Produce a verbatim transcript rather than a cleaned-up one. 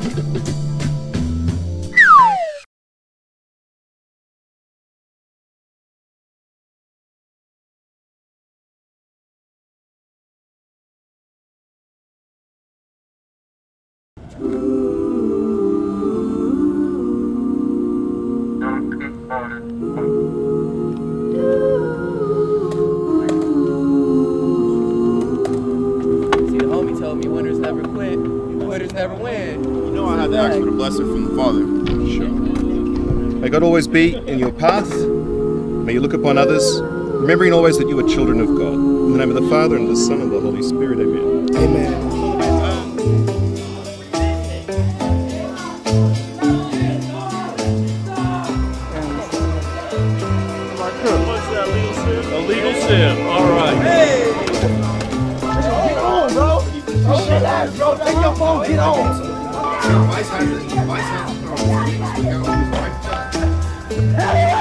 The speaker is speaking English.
May God always be in your path. May you look upon others, remembering always that you are children of God. In the name of the Father, and the Son, and the Holy Spirit, amen. Amen. What's that, legal sim? A legal sim, all right. Hey! Get on, bro. Oh, relax, bro. Take your phone, get on. Vice has it. Vice has it. Hey!